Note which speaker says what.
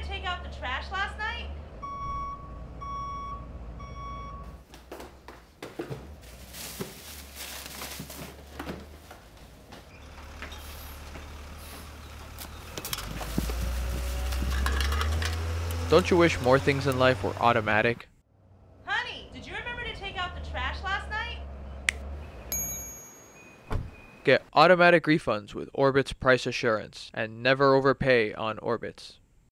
Speaker 1: to take out the trash last night?
Speaker 2: Don't you wish more things in life were automatic?
Speaker 1: Honey, did you remember to take out the trash last night?
Speaker 2: Get automatic refunds with Orbitz Price Assurance and never overpay on Orbitz.